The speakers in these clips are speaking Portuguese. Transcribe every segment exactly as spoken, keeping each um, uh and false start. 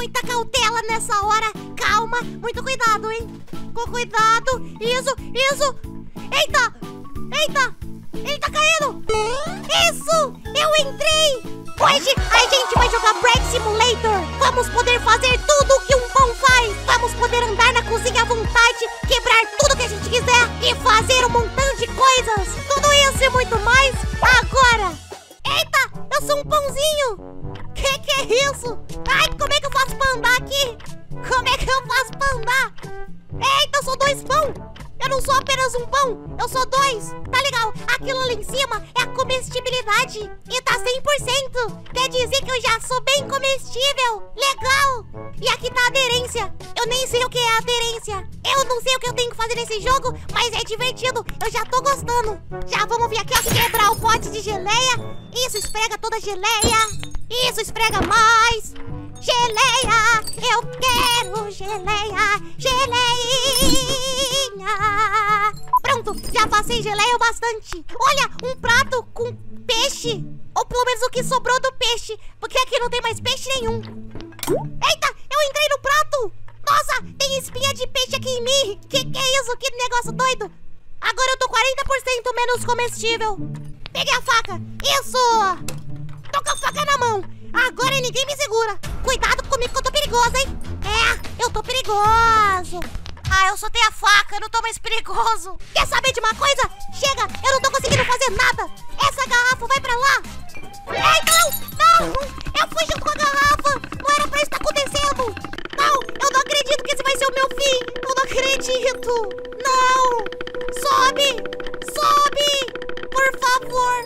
muita cautela nessa hora. Calma, muito cuidado, hein? Com cuidado. Isso, isso. Eita, eita. Ele tá caindo. Isso, eu entrei. Hoje a gente vai jogar Bread Simulator. Vamos poder fazer tudo o que um pão faz. Vamos poder andar na cozinha à vontade, quebrar tudo que a gente quiser e fazer um montão de coisas. Tudo isso e muito mais agora. Eita, eu sou um pãozinho. Que que é isso? Ai, como é que eu faço pra andar aqui? Como é que eu faço pra andar? Eita, eu sou dois pão. Eu não sou apenas um pão, eu sou dois. Tá legal, aquilo ali em cima é a comestibilidade e tá cem por cento. Quer dizer que eu já sou bem comestível. Legal. E aqui tá a aderência. Eu nem sei o que é aderência. Eu não sei o que eu tenho que fazer nesse jogo, mas é divertido. Eu já tô gostando. Já vamos vir aqui, ó, quebrar o pote de geleia. Isso, esfrega toda a geleia. Isso, esfrega mais. Geleia, eu quero geleia. Geleinha. Pronto, já passei geleia bastante. Olha, um prato com peixe. Ou pelo menos o que sobrou do peixe, porque aqui não tem mais peixe nenhum. Eita, eu entrei no prato. Nossa, tem espinha de peixe aqui em mim. Que que é isso? Que negócio doido. Agora eu tô quarenta por cento menos comestível. Peguei a faca. Isso. Tô com a faca na mão. Agora ninguém me segura. Cuidado comigo que eu tô perigosa, hein? É, eu tô perigoso. Ah, eu soltei a faca, eu não tô mais perigoso. Quer saber de uma coisa? Chega, eu não tô conseguindo fazer nada. Essa garrafa vai pra lá. Ei, não, não, eu fui junto com a garrafa. Não era pra isso estar acontecendo. Não, eu não acredito que esse vai ser o meu fim. Eu não acredito. Não, sobe, sobe, por favor.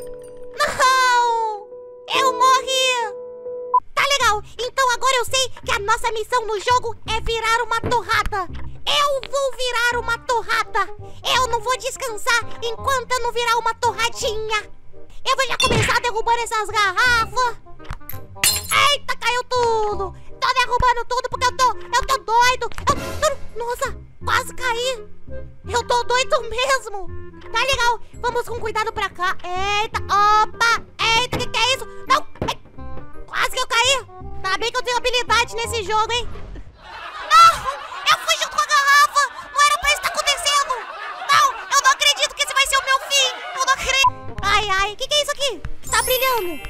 Não, eu morri. Tá legal, então agora eu sei que a nossa missão no jogo é virar uma torrada. Eu vou virar uma torrada. Eu não vou descansar enquanto eu não virar uma torradinha. Eu vou já começar derrubando essas garrafas. Eita, caiu tudo. Tô derrubando tudo porque eu tô, eu tô doido. Eu, nossa, quase caí. Eu tô doido mesmo. Tá legal, vamos com cuidado pra cá. Eita, opa. Eita, que que é isso? Não, quase que eu caí. Tá bem que eu tenho habilidade nesse jogo, hein? Não! Eu fui junto com a garrafa! Não era pra isso estar acontecendo! Não! Eu não acredito que esse vai ser o meu fim! Eu não acredito! Ai, ai! O que, que é isso aqui? Tá brilhando!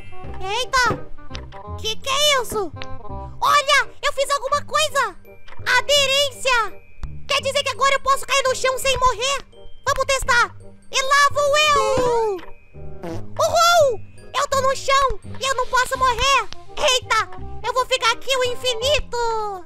Eita! Que que é isso? Olha! Eu fiz alguma coisa! Aderência! Quer dizer que agora eu posso cair no chão sem morrer? Vamos testar! E lá vou eu! Uhul! Eu tô no chão e eu não posso morrer! Eita! Eu vou ficar aqui o infinito!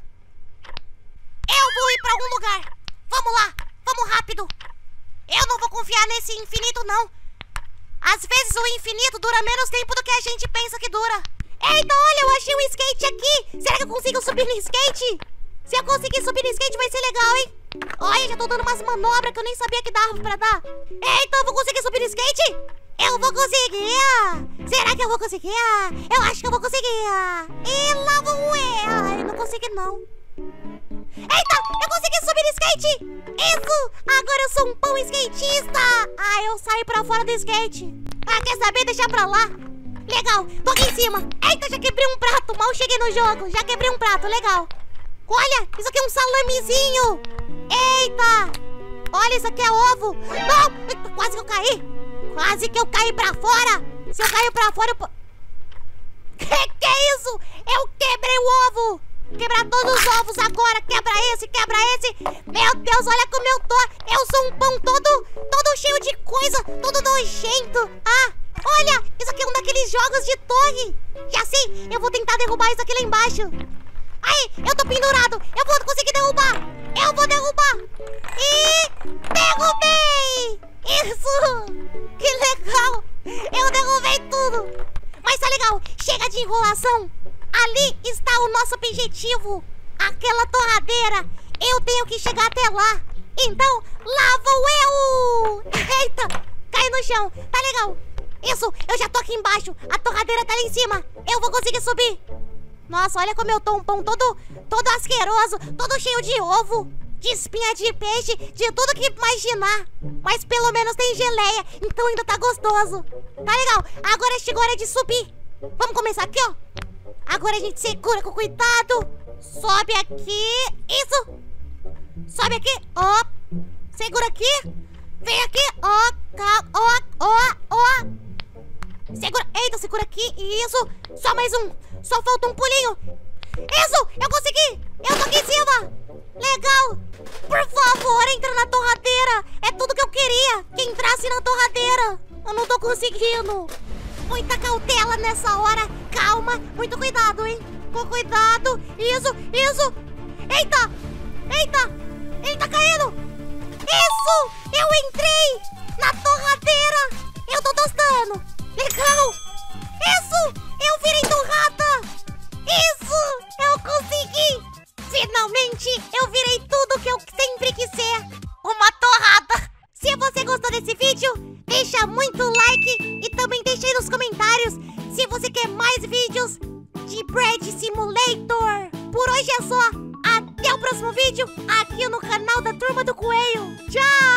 Eu vou ir pra algum lugar. Vamos lá, vamos rápido. Eu não vou confiar nesse infinito, não. Às vezes o infinito dura menos tempo do que a gente pensa que dura. Eita, olha, eu achei um skate aqui. Será que eu consigo subir no skate? Se eu conseguir subir no skate vai ser legal, hein? Olha, já tô dando umas manobras que eu nem sabia que dava pra dar. Eita, eu vou conseguir subir no skate? Eu vou conseguir. Será que eu vou conseguir? Eu acho que eu vou conseguir. E lá vou eu. Eu não consegui, não. Eita, eu consegui subir no skate! Isso! Agora eu sou um pão skatista! Ah, eu saí pra fora do skate. Ah, quer saber? Deixar pra lá. Legal, tô aqui em cima. Eita, já quebrei um prato. Mal cheguei no jogo. Já quebrei um prato, legal. Olha, isso aqui é um salamizinho. Eita! Olha, isso aqui é ovo. Não! Eita, quase que eu caí. Quase que eu caí pra fora. Se eu cair pra fora, eu... Que que é isso? Eu quebrei o ovo. Quebrar todos os ovos agora. Quebra esse, quebra esse. Meu Deus, olha como eu tô. Eu sou um pão todo, todo cheio de coisa. Todo nojento. Ah, olha, isso aqui é um daqueles jogos de torre. Já sei, eu vou tentar derrubar isso aqui lá embaixo. Aí, eu tô pendurado. Eu vou conseguir derrubar. Eu vou derrubar. E derrubei. Isso. Que legal. Eu derrubei tudo. Mas tá legal, chega de enrolação. Ali está o nosso objetivo. Aquela torradeira. Eu tenho que chegar até lá. Então, lá vou eu. Eita, cai no chão. Tá legal. Isso, eu já tô aqui embaixo. A torradeira tá ali em cima. Eu vou conseguir subir. Nossa, olha como eu tô um pão todo, todo asqueroso. Todo cheio de ovo, de espinha de peixe, de tudo que imaginar. Mas pelo menos tem geleia, então ainda tá gostoso. Tá legal, agora chegou a hora de subir. Vamos começar aqui, ó. Agora a gente segura com cuidado. Sobe aqui. Isso. Sobe aqui. Ó. Segura aqui. Vem aqui. Ó. Calma. Ó. Ó. Ó. Segura. Eita, segura aqui. Isso. Só mais um. Só falta um pulinho. Isso. Eu consegui. Eu tô aqui em cima. Legal. Por favor, entra na torradeira. É tudo que eu queria. Que entrasse na torradeira. Eu não tô conseguindo. Muita cautela nessa hora. Calma. Muito cuidado, hein. Com cuidado. Isso. Isso. Eita. Eita. Eita, caindo. Isso. Eu entrei na torradeira. Eu tô tostando. Legal. Isso. Eu virei torrada. Isso. Eu consegui. Finalmente, eu virei tudo que eu sempre quis ser. Uma torrada. Se você gostou desse vídeo, deixa muito like e também deixa aí nos comentários se você quer mais vídeos de Bread Simulator. Por hoje é só. Até o próximo vídeo aqui no canal da Turma do Coelho. Tchau!